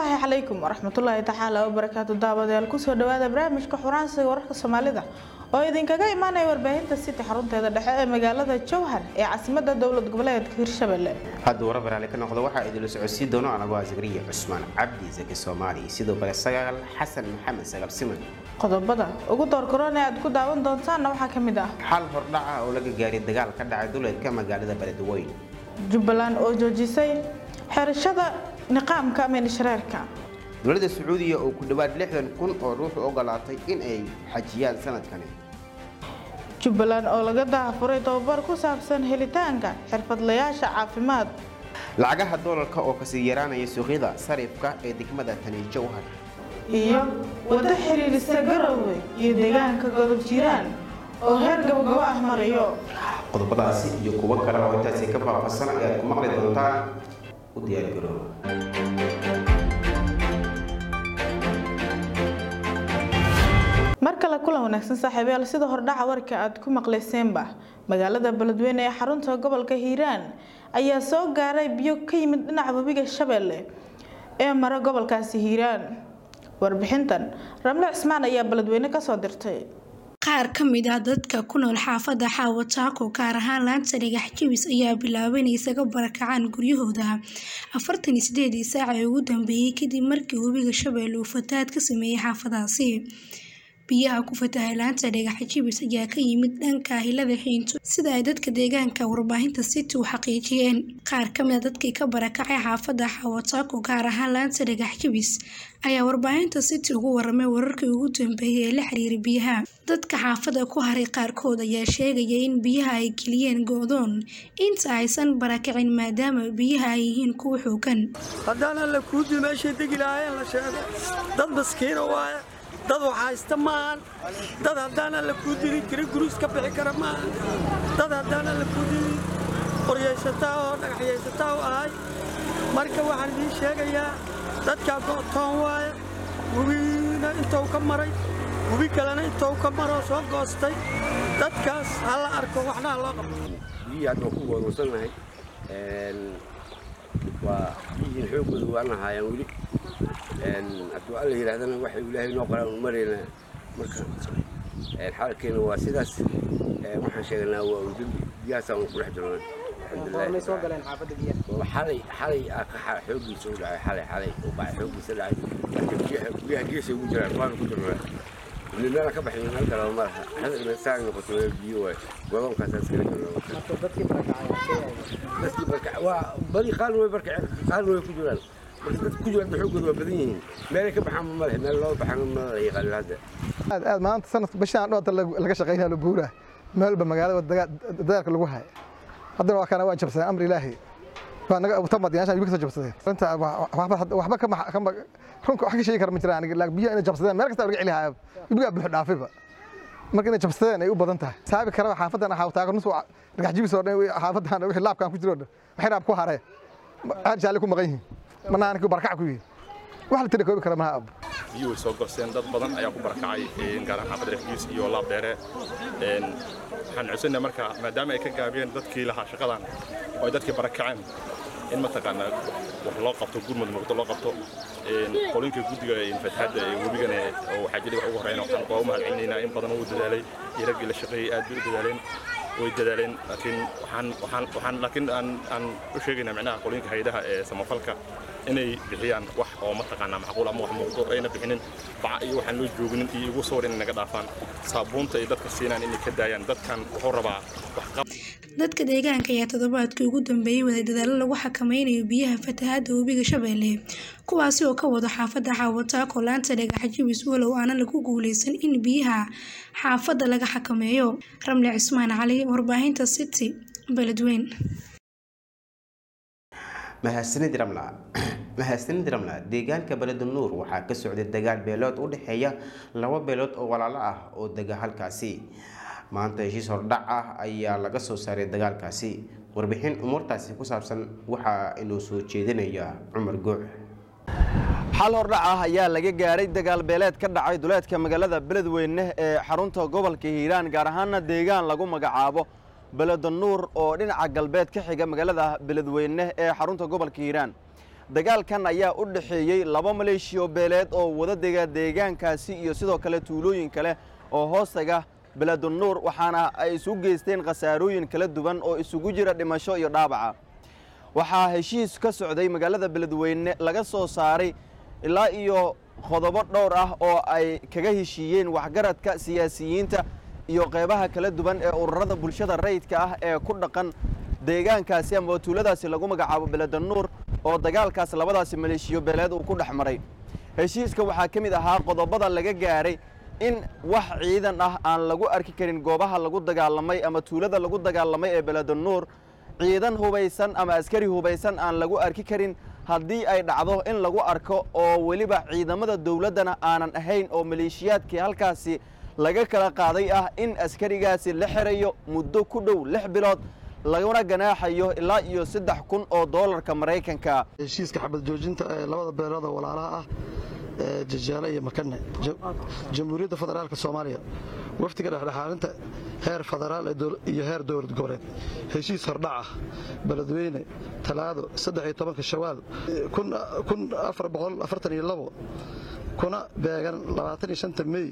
الله عليكم ورحمة الله تعالى وبركاته دابديال كسو dhawaada barnaamijka xuraansiga wararka Soomaalida oo idin kaga imaanay warbaahinta City xarunteeda dhexe ee magaalada Jowhar ee caasimadda dawlad goboleedka Hirshabelle hadda warbar hal ka noqdo waxa idin soo sii doono anagu Asgariya Cusmaan Cabdi Zaki Soomaali sidoo kale Sagaal Xasan Maxamed Sagaal Siman qodobada ugu door korona aad ku daawan doontaan waxa kamid ah xal hordhaca oo laga gaaray dagaal ka dhacay duleedka magaalada Beledweyne Jubbaland oo joojisay xirashada niqaamka ama shirarka dowladda Sacuudiga oo ku dhawaad 60,000 oo ruux ogolaatay in ay xajiyaan sanadkan Jubbaland oo laga daafuray tababar ku saabsan helitaanka xirfadlayaasha caafimaad lacagaha doolarka oo ka sii yaraanaya suuqyada sarifka ee degmada Tani Jowhar iyo wada xiriirista Garowe iyo deegaanka Godob Jiraan oo heer gabagabo ah marayo qodobadaasi iyo kuwa kale oo intaas ka faahfaahsan ayaad ku maqli doontaan u diyaar garow marka la kulan wanaagsan saaxiibayaal sida hordhaca warka aad ku maqleyseenba magaalada Beledweyne ee xarunta gobolka Hiiraan ayaa soo gaaray biyo ka yimid dhinaca webiga Shabeelle ee mara gobolkaasi Hiiraan warbixintan Ramle Cismaan ayaa Beledweyne ka soo dirtay qaar ka mid ah dadka ku nool xaafadda Xaawataako gaar ahaan laanta dhagax jabis ayaa bilaabay inay isaga barakacaan guryahooda 48 saac ee ugu dambeeyay kadib markii webiga Shabeelle uu fatahaad ka sameeyay xaafadaasi biyaha ku fatahay laanta dhagax jabis ayaa ka yimid dhanka hilada xiinto sida ay dadka deegaanka warbaahinta City u xaqiijiyeen qaar ka mid ah dadkii ka barakacay xaafadda Xaawataako gaar ahaan laanta dhagax jabis ayaa warbaahinta City ugu waramay wararkii ugu dambeeyay ee la xiriiray biyaha dadka xaafadda ku haray qaarkood ayaa sheegay in biyaha ay geliyeen go'doon inta aysan barakacin maadaama biyaha ay yihiin kuwa xoogan hadana la ku dimeeshay degilaayeen la sheego dad maskiin waaye dad waxa isticmaalaan dad hadana la ku diri kari guruus ka bixi kara ma dad hadana la ku diri qoryeysata oo dhagaxyeysata oo ay marka waxaan idin sheegayaa dadka go'toon waaye wubina intuu ka maray wubi kalena intuu ka maro soo goostay dadkaas hal arko waxna loo qabto biyada ku go'doonsanahay waa biyihii xoogoodu waan hayaan wali hadduu alla yiraahdana waxa ilaahay noo qoran marayna marka xaalkeena waa sidaas waxaan sheegnaa waa udub biyaasaan ku dhex jirnaa alxamdulillaah ma soo galeen xaafadda biyaha xalay ka xoogiisa u dhacay xalay oo baa xoogiisa dhacay biyaha geesa ugu jiraan waan ku jirnaa ilaa ka baxay meel kale ma laha hadda saan noqoto biyo way go'doonkaas iska jirnaa dadkii baraka waa bari qaal way ku jiraan dad ku jiraan xoogoodu waa badan yihiin meel ka baxaan ma leh meel loo baxaan ma la yaqaan hadda aad maanta sanad bashaan dhoota laga shaqeynaa buura meelba magaalada dadaalka lagu hay haddana waa kana waa jabsan amri ilaahi waa naga tamad yaashan iibka jabsadeen inta waxba ka runka wax ka sheegi kara ma jiraan aniga laakiin biyo inay jabsadeen meel kasta laga celiyaa iibka buux dhaafiba marka inay jabsadeen ay u badan tahay saabi kara xaafadan Xaawataako nus dhagax jibis oo xaafadan wixii laabkan ku jiro waxay raab ku haree aad jaale ku maqan yihiin manaan ku barakac ku yihiin wax la tiri koobi kara ma ab biyo soo gorseen dad badan ayaa ku barakacay gaar ahaan xaafadda Reexdiis iyo laab dheere waxaan cusubna marka maadaama ay ka gaabiyeen dadkii lahaa shaqadan oo dadkii barakaceen in ma taqaana wax loo qabto gurmad muuqdo loo qabto qolinka guddiga fatahaadda ee webigana oo xajada wax ugu horeeyna waxaan ku mahadcelinaynaa in badan uu dadaalay iragii la shaqeeyay aad u dadaaleen way dadaaleen laakiin aan u sheegaynaa macnaha qolinka hay'adaha ee samafalka inay bixiyaan wax oo ma taqaana macquul ama wax muuqdo ayna bixinin bac iyo waxaan loo joogin iyo ugu soo warin naga dhaafaan saabuunta ay dadka siinaan inay ka daayaan dadkan wuxuu rabaa wax qab dadka deegaanka ayaa toddobaadkii ugu dambeeyay wada dadaalo lagu xakameynayo biyaha fatahaadda webiga Shabeelle kuwaasi oo ka wada xaafadda Xaawataako laanta dhagax jabis walow aanan lagu guuleysan in biyaha xaafadda laga xakameeyo Ramle Cismaan Cali warbaahinta City Beledweyne mahadsanid Ramla deegaanka Belednuur waxaa ka socday dagaal beelood u dhaxeeya laba beelood oo walaalo ah oo degan halkaasi maanta heshiis hordhac ah ayaa laga soo saaray dagaalkaasi warbixin umurtaasi ku saabsan waxa inuu soo jeedinaya Cumar Goox xal hordhac ah ayaa laga gaaray dagaal beeleed ka dhacay duleedka magaalada Beledweyne ee xarunta gobolka Hiiraan gaar ahaan deegaan lagu magacaabo Belednuur oo dhinaca galbeed ka xiga magaalada Beledweyne ee xarunta gobolka Hiiraan dagaalkan ayaa u dhaxeeyey laba maleeshiyo beeleed oo wada dega deegaankaasi iyo sidoo kale tuulooyin kale oo hoostaga Baladunuur waxaana ay isu geysteen khasaarooyin kala duwan oo isugu jira dhimasho iyo dhaawac waxaa heshiis ka socday magaalada Beledweyne laga soo saaray ilaa iyo qodobo dhowr ah oo ay kaga heshiiyeen waxgaradka siyaasiyiinta iyo qaybaha kala duwan ee ururada bulshada rayidka ah ee ku dhaqan deegaankaasi ama tuuladaasi lagu magacaabo Baladunuur oo dagaalkaas labadaasi maleeshiyo beeleed uu ku dhaxmaray heshiiska waxaa kamid ahaa qodobada laga gaaray in wax ciidan ah aan lagu arki karin goobaha lagu dagaalamay ama tuulada lagu dagaalamay ee Baladunuur ciidan hubaysan ama askari hubaysan aan lagu arki karin haddii ay dhacdo in lagu arko oo waliba ciidamada dawladana aanan ahayn oo maleeshiyaadkii halkaasi laga kala qaaday ah in askarigaasi la xirayo muddo ku dhow 6 bilood laguna ganaaxayo ilaa iyo $3,000 Mareykanka heshiiska xabad joojinta ee labada beelood oo walaalaha ah Jajaale iyo Makane Jamhuuriyadda Federaalka Soomaaliya waftiga dhexdhexaadinta heer federaal iyo heer dowlad goboleed heshiis hordhac ah Beledweyne Talaado 13 Shawaal 1442 kuna beegan 25 May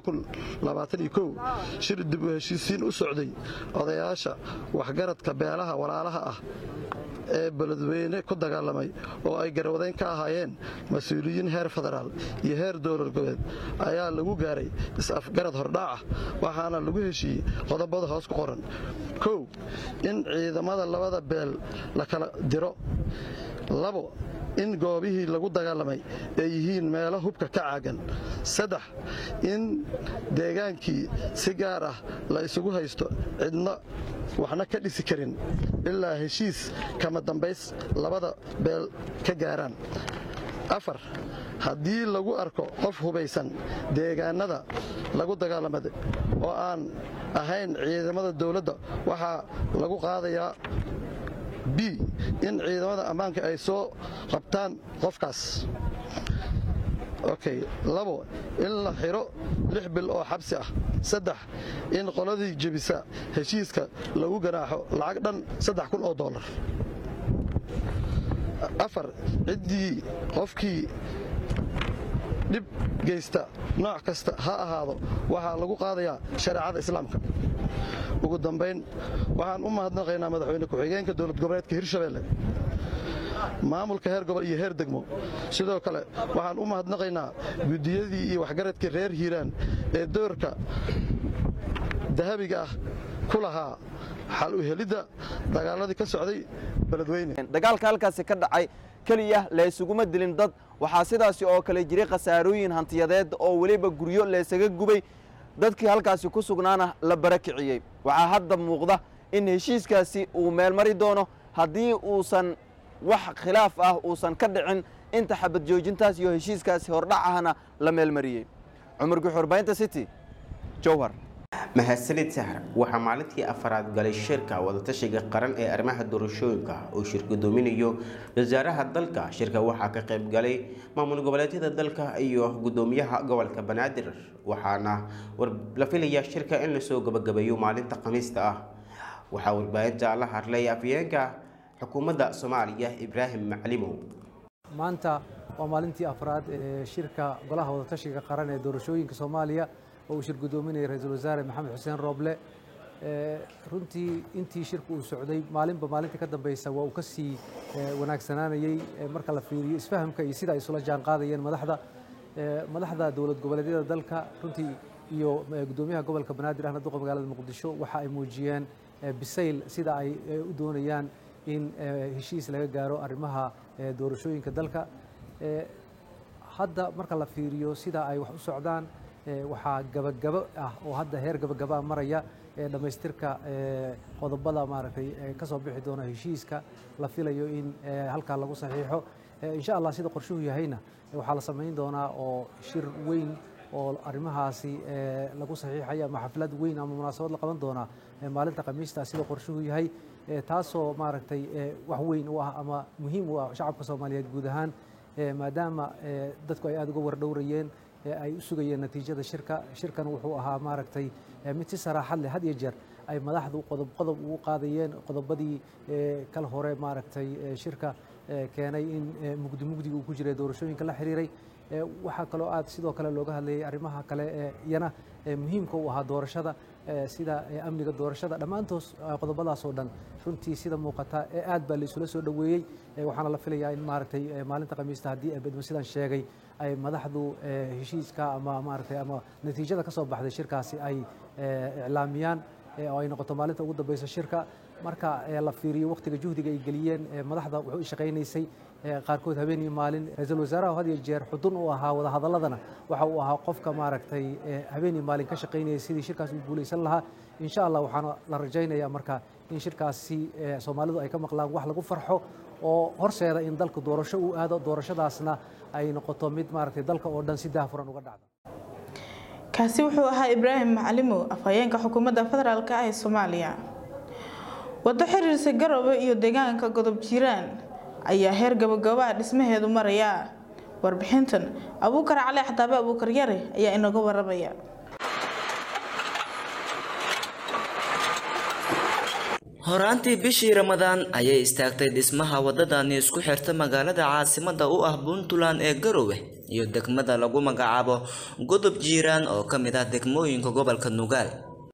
2021 shir dib u heshiisiin u socday odayaasha waxgaradka beelaha walaalaha ah ee Beledweyne ku dagaalamay oo ay garwadeen ka ahaayeen mas'uuliyiin heer federaal iyo heer dowlad goboleed ayaa lagu gaaray is-afgarad hordhac ah waxaana lagu heshiiyey qodobada hoos ku qoran 1 in ciidamada labada beel la kala diro 2 in goobihii lagu dagaalamay ay yihiin meelo hubka ka caagan 3 in deegaankii si gaar ah la isugu haysto cidna waxna ka dhisi karin ilaa heshiis kama dambays labada beel ka gaaraan 4 haddii lagu arko qof hubaysan deegaanada lagu dagaalamay oo aan ahayn ciidamada dawladda waxaa lagu qaadayaa B in ciidamada ammaanka ay soo qabtaan qofkaas okay 2 in la xiro 6 bil oo xabsi ah 3 in qoladii jabisa heshiiska lagu ganaaxo lacag dhan $3,000 4 cidii qofkii dib geysta nooc kasta ha ahaado waxaa lagu qaadayaa shariicada islaamka ugu dambeyn waxaan u mahadnaqaynaa madaxweyne ku-xigeenka dowlad goboleedka Hirshabelle maamulka heer gobol iyo heer degmo sidoo kale waxaan u mahadnaqaynaa gudiyadii iyo waxgaradkii reer Hiiraan ee doorka dahabiga ah ku lahaa xal u helidda dagaaladii ka socday Beledweyne dagaalka halkaas ka dhacay kaliya la isugu dilin dad waxaa sidaas oo kale jiray khasaarooyin hantiyadeed oo waliba guryo la isaga gubay dadkii halkaasi ku sugnaana la barakiciyay waxaa hadda muuqda in heshiiskaasi uu meel mari doono haddii uusan wax khilaaf ah uusan ka dhicin inta xabad joojintaas iyo heshiiskaasi hordhacahana la meel mariyay Cumar Guxurbaynta City Jowhar mahadsanid Sahar waxa maalintii afraad galay shirka wadatashiga qaran ee arrimaha doorashooyinka oo shirku doominayo wasaaraha dalka shirka waxa ka qayb galay maamul goboleedyada dalka iyo gudoomiyaha gobolka Banaadir waxaana la filayaa shirka in la soo gabagabeeyo maalinta Khamiista ah waxa warbaahinta la hadlay afyeenka xukuumadda Soomaaliya Ibraahim Macalimow maanta waa maalintii afraad ee shirka golaha wadatashiga qaran ee doorashooyinka Soomaaliya oo shir gudoominaya ra'iisul wasaare Maxamed Xuseen Roble runtii intii shirku uu socday maalinta ka dambaysa waa uu ka sii wanaagsanaanayay marka la fiiriyo isfahamka iyo sida ay isula jaan qaadayeen madaxda dowlad goboleedyada dalka runtii iyo gudoomiyaha gobolka Banaadir ahna duqa magaalada Muqdisho waxa ay muujiyeen bisayl sida ay u doonayaan in heshiis laga gaaro arrimaha doorashooyinka dalka hadda marka la fiiriyo sida ay wax u socdaan waxaa gabagabo ah oo hadda heer gabagaba maraya dhamaystirka qodobada maaragtay ka soo bixi doona heshiiska la filayo in halka lagu saxiixo insha Allah sida qorshuhu yahayna waxaa la sameyn doonaa oo shir weyn oo arrimahaasi lagu saxiixay ama xaflad weyn ama munaasabad la qaban doona maalinta Khamiista sida qorshuhu yahay taasoo maaragtay wax weyn u ah ama muhiim u ah shacabka Soomaaliyeed guud ahaan maadaama dadku ay aad uga wardhowrayeen ay u sugayeen natiijada shirkan wuxuu ahaa maaragtay mid si saraaxad leh had iyo jeer ay madaxdu qodob ugu qaadayeen qodobadii kala hore maaragtay shirka keenay in mugdiga uu ku jiray doorashooyinka la xiriiray waxaa kaloo aad sidoo kale looga hadlayay arrimaha kale iyana muhiimka u ahaa doorashada sida amniga doorashada dhammaantood qodobadaas oo dhan runtii sida muuqata aad baa la isula soo dhaweeyey waxaana la filayaa in maaragtay maalinta khamiista haddii bedmo sidaan sheegay ay madaxdu heshiiska ama maaragtay ama natiijada ka soo baxday shirkaasi ay iclaamiyaan oo ay noqoto maalinta ugu dambaysa shirka marka la fiiriyo waqtiga juhdiga ay geliyeen madaxda wuxuu shaqaynaysay qaarkood habeen iyo maalin ra'iisul wasaaraha had iyo jeer xudun u ahaa wada hadaladana waxa uu ahaa qofka maaragtay habeen iyo maalin ka shaqaynayay sidii shirkaas u guuleysan lahaa insha Allah waxaana la rajaynayaa marka in shirkaasi Soomaalidu ay ka maqlaan wax lagu farxo oo horseeda in dalku doorasho uu aado doorashadaasna ay noqoto mid maaragtay dalka oo dhan si daahfuran uga dhacdo kaasi wuxuu ahaa Ibraahim Macalimo afhayeenka xukuumadda federaalka ah ee Soomaaliya wada xiriirka Garowe iyo deegaanka Godob Jiraan ayaa heer gabagaba dhismaheedu maraya warbixintan Abuukar Cali Xataabe Abuukar Yare ayaa inaga warramaya horaantii bishii Ramadaan ayay istaagtay dhismaha wadadani isku xirta magaalada caasimadda u ah Puntland ee Garowe iyo degmada lagu magacaabo Godob Jiraan oo ka mid ah degmooyinka gobolka Nugaal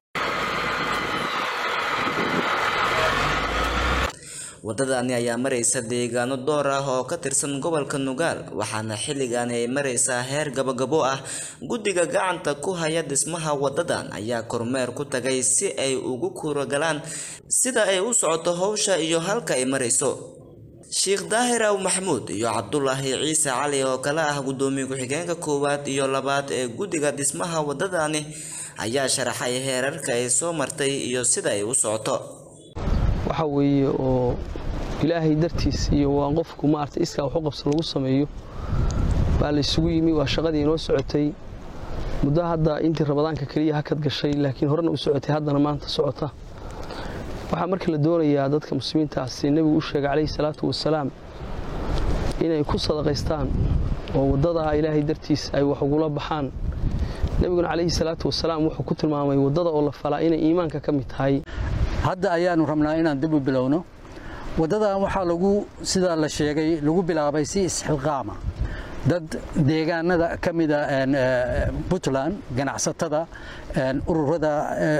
wadadani ayaa maraysa deegaano door ah oo ka tirsan gobolka Nugaal waxaana xilligan ay maraysaa heer gabagabo ah guddiga gacanta ku haya dhismaha wadadan ayaa kormeer ku tagay si ay ugu kuragalaan sida ay u socoto hawsha iyo halka ay marayso Sheikh Daahir Aw Maxmuud iyo Cabdullaahi Ciise Cali oo kala ah gudoomiye ku-xigeenka koowaad iyo labaad ee guddiga dhismaha wadadani ayaa sharaxay heerarka ay soo martay iyo sida ay u socoto waxa weeye oo ilaahay dartiis iyo waa qofku maartay iska wax u qabso lagu sameeyo baa la isugu yimi waa shaqadii inoo socotay muddo hadda intii Ramadaanka kaliya hakad gashay laakiin horena u socotay haddana maanta socota waxa markii la doonayaa dadka muslimiinta ah si nabigu u sheegay calayhi salaatu wasalaam inay ku sadaqaystaan oo wadada ilaahay dartiis ay wax ugu la baxaan nabiguna calayhi salaatu wasalaam wuxuu ku tilmaamay wadada oo la falaa inay iimaanka ka mid tahay hadda ayaanu rabnaa inaan dib u bilowno wadadan waxaa lagu sida la sheegay lagu bilaabay si isxilqaama dad deegaanada ka mid ah Puntland ganacsatada ururada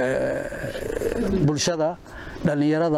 bulshada dhalinyarada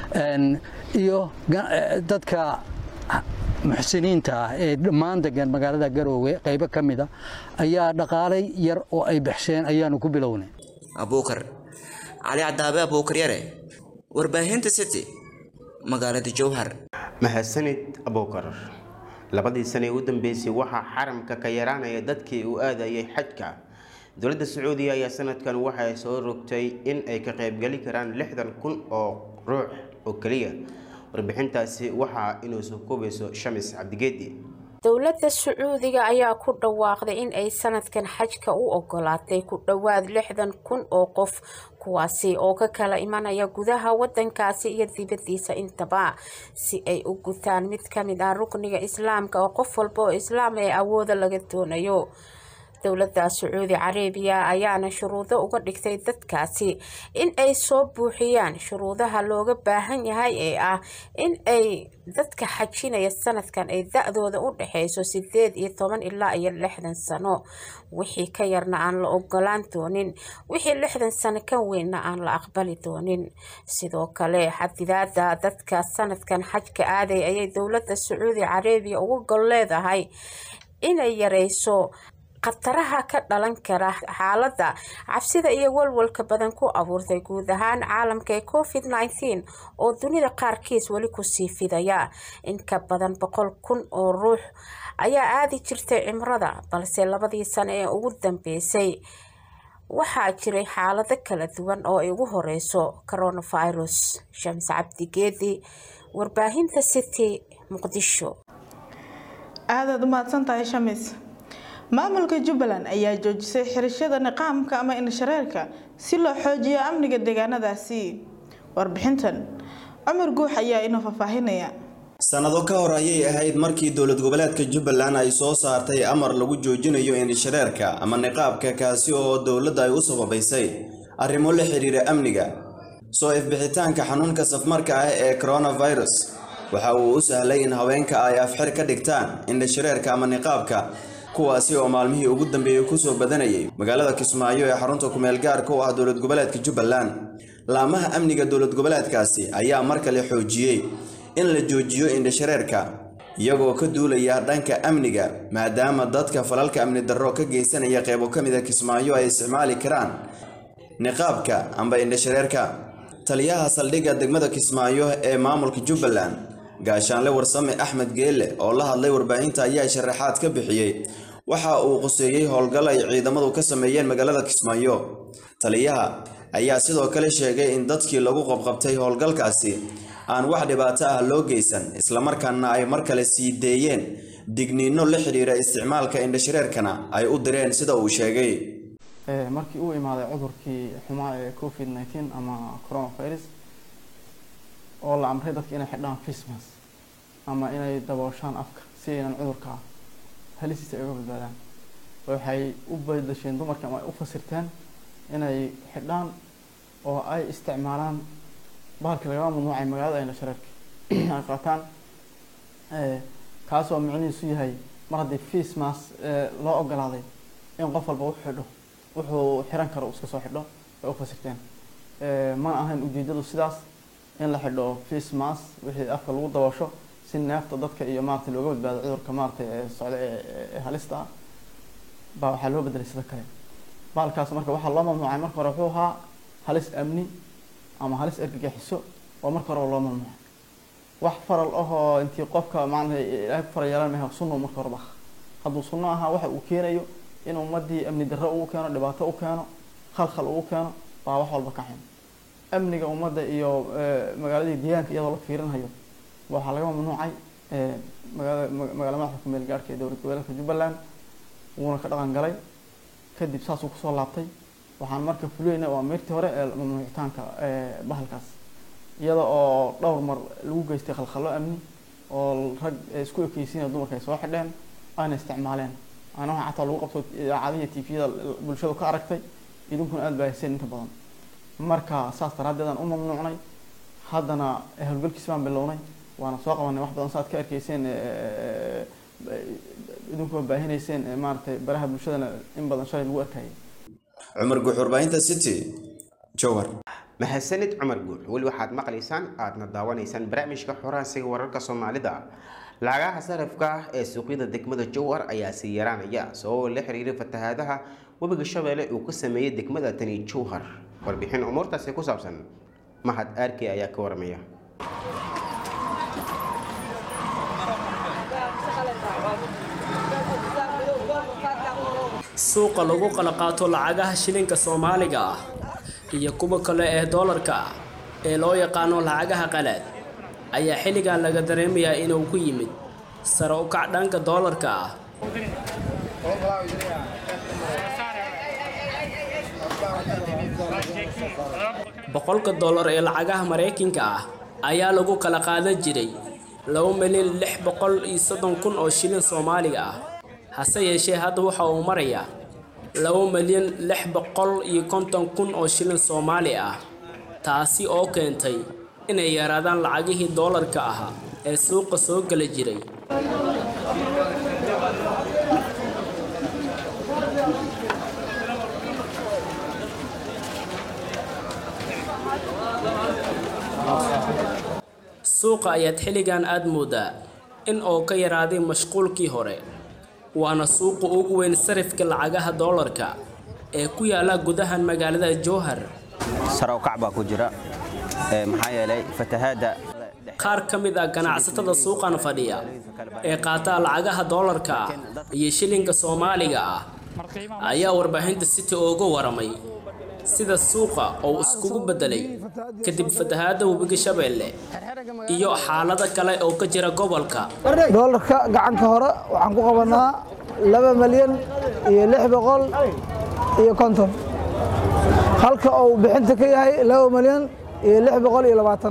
iyo dadka muxsiniinta ah ee dhammaan degan magaalada Garowe qaybo ka mid ah ayaa dhaqaalay yar oo ay bixsheen ayaanu ku bilownay Abuukar Cali Xataabe Abuukar Yare warbaahinta City magaalada Jowhar mahadsanid Abuukar labadii sano ugu dambeysay waxa xaramka ka yaraanaya dadkii u aadayay xajka dowladda Sacuudiga ayaa sanadkan waxay soo rogtay in ay ka qayb gali karaan 60,000 oo ruux oo kaliya warbixintaasi waxa inuu soo koobayso Shamis Cabdigeedi dowladda Sacuudiga ayaa ku dhawaaqday in ay sanadkan xajka u ogolaatay ku dhawaad 60,000 oo qof kuwaasi oo ka kala imanaya gudaha wadankaasi iyo dibadiisa intaba si ay u gutaan mid ka mid ah rukniga islaamka oo qof walba oo islaam ay awooda laga doonayo dowladda Sacuudi Carabiya ayaana shuruudo uga dhigtay dadkaasi in ay soo buuxiyaan shuruudaha looga baahan yahay ee ah in ay dadka xajinaya sanadkan ay da'dooda u dhaxayso 18 ilaa 60 sano wixii ka yarna aan la ogolaan doonin wixii 60 sano ka weynna aan la aqbali doonin sidoo kale xadidaada dadka sanadkan xajka aaday ayay dowladda Sacuudi Carabiya ugu gol leedahay inay yareyso qataraha ka dhalan kara xaaladda cabsida iyo walwalka badan ku abuurtay guud ahaan caalamka ee COVID-19 oo dunida qaarkiis wali ku sii fidaya in ka badan 100,000 oo ruux ayaa aadi jirtay cimrada balse labadii sano ee ugu dambeysay waxaa jiray xaalado kala duwan oo ay ugu horeyso coronavirus Shams Cabdigeedi warbaahinta City Muqdisho aad u mahadsantahay Shamis maamulka Jubbaland ayaa joojisay xirashada niqaamka ama indhashareerka si loo xoojiyo amniga deegaanadaasi warbixintan Umar Guux ayaa inoo faafahinaya sanado ka hor ayay ahayd markii dowlad goboleedka Jubbaland ay soo saartay amar lagu joojinayo indhashareerka ama niqaabka kaasi oo dowladda ay u sababaysay arrimo la xiriira amniga soo ifbixitaanka xanuunka safmarka ah ee coronavirus waxa uu u sahlay in haweenka ay afxir ka dhigtaan indha shareerka ama niqaabka kuwaasi oo maalmihii ugu dambeeyay ku soo badanayay magaalada Kismaayo ee xarunta ku meel gaarka u ah dowlad goboleedka Jubbaland. laamaha amniga dowlad goboleedkaasi ayaa mar kale xoojiyay in la joojiyo indha shareerka iyagoo ka duulaya dhanka amniga maadaama dadka falalka amni darro ka geysanaya qaybo kamid ah Kismaayo ay isticmaali karaan niqaabka amba indha shareerka. taliyaha saldhigga degmada Kismaayo ee maamulka Jubbaland gaashaanle warsame Axmed Geelle oo la hadlay warbaahinta ayaa sharaxaad ka bixiyay waxa uu qoseeyay howlgal ay ciidamadu ka sameeyeen magaalada Kismaayo. taliyaha ayaa sidoo kale sheegay in dadkii lagu qabqabtay howlgalkaasi aan wax dhibaato ah loo geysan isla markaana ay mar kale sii deeyeen digniino la xiriira isticmaalka indha shareerkana ay u direen sida uu sheegay. markii uu imaaday cudurkii xumaa ee COVID-19 ama coronavirus oo la amray dadka inay xidhaan face mask ama inay dabooshaan afka si aynan cudurka halisiisa uga badbaadaan waxay u bedesheen dumarka ama u fasirteen inay xidhaan oo ay isticmaalaan bahalka laga mamnuucay magaalada indha shareerka ay qaataan kaasoo micnihiisu yahay mar haddii face mask loo ogolaaday in qof walba wuxuu xiran karo iska soo xidho ay u fasirteen ma ahayn ujeedadu sidaas in la xidho face mask wixii afka lagu daboosho si neefta dadka iyo maartay looga badbaado cudurka maartay socda ee halista ah baa waxaa loo bedelay sida kale baalkaas marka waxaa loo mamnuucay marka hore wuxuu ahaa halis amni ama halis argagixiso oo marka hore loo mamnuucay wax faral ahoo intii qofka macnaha ilaahay ku faral yeelan maaha sunno marka hore baa hadduu sunno ahaa waxa uu keenayo in ummadii amni darro uu keeno dhibaato uu keeno khalkhal uu keeno baa wax walba ka xun amniga ummadda iyo magaaladii deegaanka iyadoo la fiirinayo waxaa laga mamnuucay magaalada madaxda ku meel gaarka ee dowlad goboleedka Jubbaland wuuna ka dhaqan galay kadib saasuu kusoo laabtay waxaan marka fuliyeynay waa meertii hore ee mamnuucitaanka bahalkaas iyada oo dhowr mar lagu geystay khalkhalo amni oo rag isku ekeysiinaya dumarka ay soo xidheen ayna isticmaaleen ana waxa xataa lagu qabto idaacadaha TV-da bulshadu ka aragtay idinkuna aad baa haysan inta badan marka saas daraadeedan u mamnuucnay haddana howlgalkiisa baan bilownay waana soo qabanay wax badan saad ka arkayseen idinku baahinayseen maartay baraha bulshadana in badan shalay lagu arkayay. Cumar Guux warbaahinta City Jowhar. mahadsanid Cumar Guux wali waxaad maqlaysaan aadna daawanaysaan barnaamijka xoraansiga wararka Soomaalida. lacagaha sarifka ee suuqyada degmada Jowhar ayaa sii yaraanaya sabab la xiriira fatahaadaha wabiga Shabeelle uu ka sameeyay degmada tani Jowhar. warbixin umurtaasi ku saabsan mahad arkay ayaa ka waramaya. suuqa lagu kala qaato lacagaha shilinka Soomaaliga ah iyo kuwa kale ee doolarka ah ee loo yaqaan lacagaha qalaad ayaa xilligan laga dareemayaa inuu ku yimid sare u kac dhanka doolarka ah. boqolka doolar ee lacagaha Mareykanka ah ayaa lagu kala qaadan jiray 2,630,000 oo shilin Soomaaliga ah hase yeeshee hadda waxa uu marayaa 2,650,000 oo shilin Soomaali ah taasi oo keentay inay yaraadaan lacagihii doolarka ahaa ee suuqa soo gali jiray. suuqa ayaad xilligan aad moodaa in oo ka yaraaday mashquulkii hore waana suuqa ugu weyn sarifka lacagaha doolarka ee ku yaala gudaha magaalada Jowhar. sare u kac baa ku jira maxaa yeelay fatahaada qaar ka mid ah ganacsatada suuqan fadhiya ee qaata lacagaha doolarka iyo shilinka Soomaaliga ah ayaa warbaahinta City uga waramay sida suuqa oo iskugu bedelay kadib fatahaada wabiga Shabeelle iyo xaalada kale oo ka jira gobolka. doolarka gacanka hore waxaan ku qabanaa 2,650,000 halka uu bixinta ka yahay 2,620,000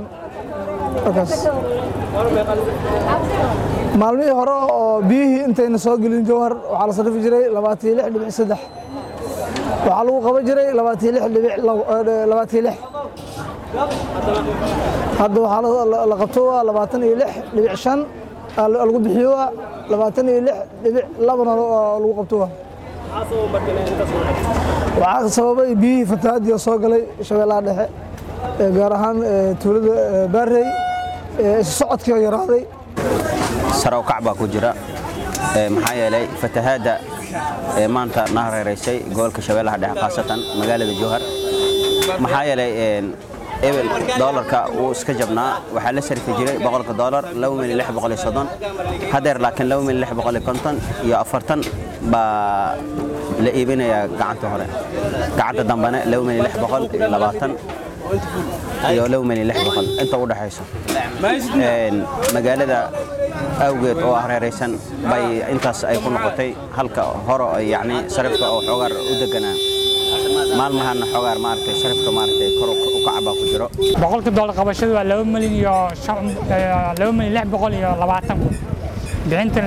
maalmihii hore oo biyihii intayna soo gelin Jowhar waxaa la sarrifi jiray 26.3 waxaa lagu qaban jiray 26.6 hadda waxaa la qabto waa 26.5 lagu bixiyo 26.2 lagu qabto waxaa sababay biyihii fatahaadii soo galay Shabeellaha Dhexe gaar ahaan tuulada Baarey socodkii yaraaday saraw kacba ku jira maxaa yeelay fatahaada maanta nahreereysay gobolka Shabeellaha Dhexe qaasatan magaalada Jowhar maxaa yeelay ebel doolarka uu iska jabnaa waxa la sarfi jiray $100 $2,630 hadeer laakiin $2,650 iyo 40 ba la iibinaya gacanta hore gacanta dambana $2,620 iyo $2,600 inta u dhaxayso magaalada awgeed oo hareeraysan bay intaas ay ku noqotay halka hore yani sarifka oo xogar u deganaa maalmahan xogar maartay sarifka maartay kor u kacba ku jiro $100 qabashadu waa $2,620 bixinta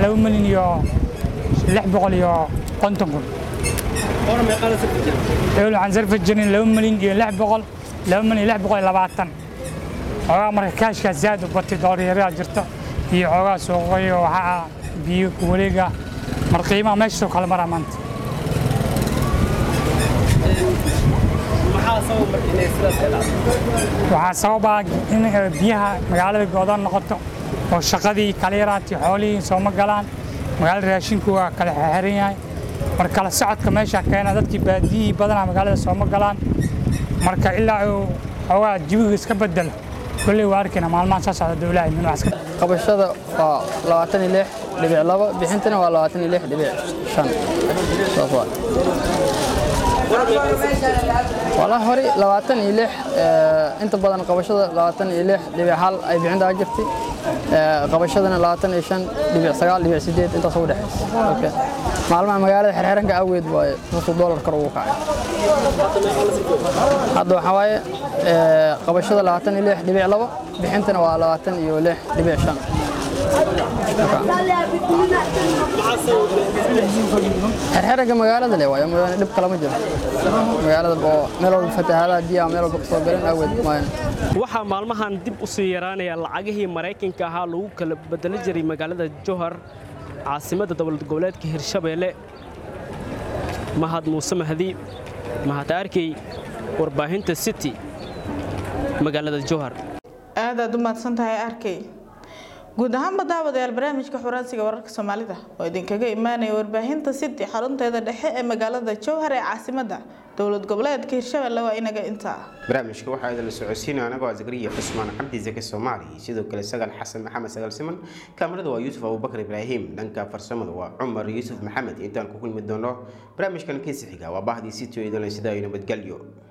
$2,650 أنا ما يقال سرف الجنين. يقول عن سرف الجنين لو ملين لعب بقول لبعتن. عقا مركاش كزاد وبرتي دوري ريال جرتا. هي عقا سوقي وحا بيوك وليقا مرقيمة ماشي سوق على مرامنت. waxaa sababa in biyaha magaalada go'doon noqoto oo shaqadii kaliiraati xoolihii soo ma galaan magaalada raashinku waa kala xiran yahay marka kala socodka meesha keena dadkii baadiyii badanaa magaalada soo ma galaan marka ilaa uu xoogaa jawiga iska bedelo kulli waa arkina maalmahan soo socda dowladda min wax qabashada waa 26.2 bixintana waa 26.5 soo والله هوري 26 انت بدن قبشده 26.1 ay bixinta jirtay qabashadana 25.9.8 inta soo dhaxaysa okay maalmaha magaalada xirxiranka awgeed way $100 kor ugu kacay hadda waxa waaye qabashada 26.2 bixintana waa 26.5 xirxiranka magaalada le waayo dib kala ma jiro magaalada oo meel walba fatahaadaha biyaha meel walba soo galeen awgeed waxaa maalmahan dib u sii yaraanaya lacagihii Mareykanka ahaa lagu kala bedeli jiray magaalada Jowhar caasimadda dowlad goboleedka Hirshabeelle Mahad Muuse Mahdi Mahad Arkey warbaahinta City magaalada Jowhar aad u mahadsantahay Arkey guud ahaan daawadayaal barnaamijka xuraansiga wararka Soomaalida oo idinkaga imaanaya warbaahinta City xarunteeda dhexe ee magaalada Jowhar ee caasimadda dowlad goboleedka Hirshabeelle waa inaga inta barnaamijka waxa ay la socodsiinayaan anagoo Zakariya Xusmaan Cabdi Zaki Soomaali sidoo kale Sagal Xasan Maxamed Sagal Siman kaamirada waa Yuusuf Abubakar Ibraahim dhanka farsamada waa Umar Yuusuf Maxamed intaan ku kulmi doono barnaamijkan kiisa xiga waa bahdii City oo idin la sidaayay nabadgelyo